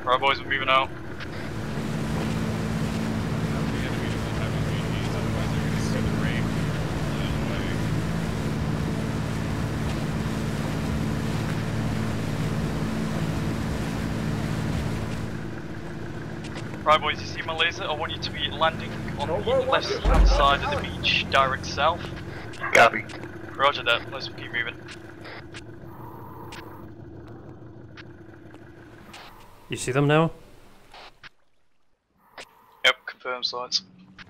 Right, boys, we're moving out. Right, boys, you see my laser? I want you to be landing on the left-hand side of the beach, direct south. Copy. Roger that, let's keep moving. You see them now? Yep, confirm sights.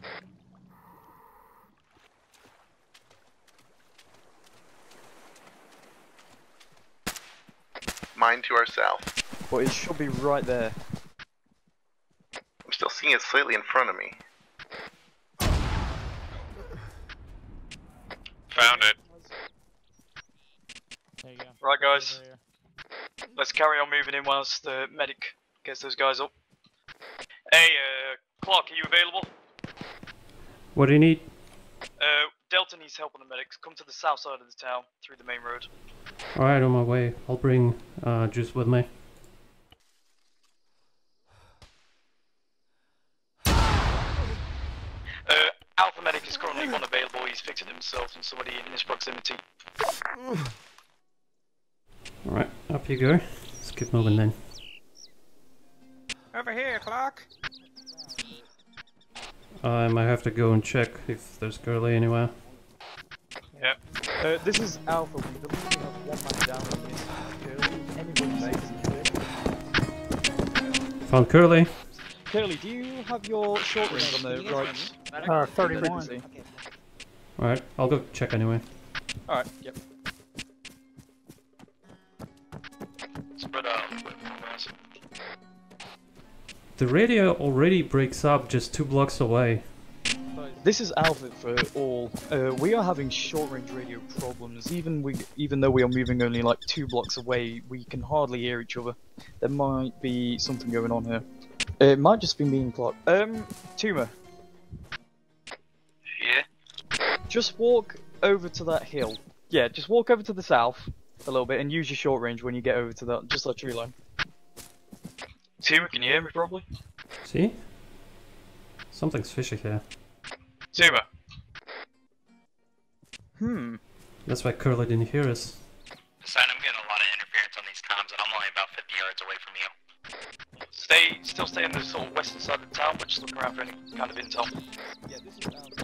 Mine to our south. Well, it should be right there. I'm still seeing it slightly in front of me. Found it. There you go. Right, guys. Over here. Let's carry on moving in whilst the medic gets those guys up. Hey, Clark, are you available? What do you need? Delta needs help on the medics. Come to the south side of the town, through the main road. Alright, on my way. I'll bring Juice with me. Alpha medic is currently unavailable. He's fixing himself and somebody in his proximity. Alright, up you go. Let's keep moving then. Over here, Clark. I might have to go and check if there's Curly anywhere. Yep. This is Alpha. We believe we have one man down on this. Anyone Found Curly. Curly, do you have your short range on the right? 31. Alright, I'll go check anyway. Alright, yep. Spread out. The radio already breaks up just 2 blocks away. This is Alpha for all. We are having short-range radio problems. Even though we are moving only like 2 blocks away, we can hardly hear each other. There might be something going on here. It might just be me and Clark. Tuma. Yeah? Just walk over to that hill. Yeah, just walk over to the south a little bit and use your short range when you get over to that, just that tree line. Tuma, can you hear me properly? See? Something's fishy here. Tuma. That's why Curly didn't hear us. Son, I'm getting a lot of interference on these comms, and I'm only about 50 yards away from you. Still stay in the sort of western side of the town, but just look around for any kind of intel. Yeah, this is Alpha.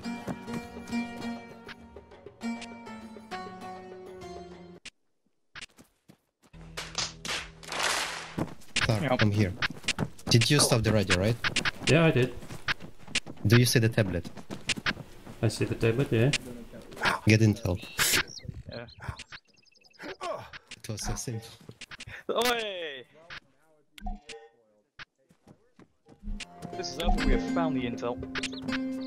Clark, I'm here. Did you stop the radio, right? Yeah, I did. Do you see the tablet? I see the tablet, yeah. Get intel. Yeah. It was so simple. Oi! This is Alpha. We have found the intel.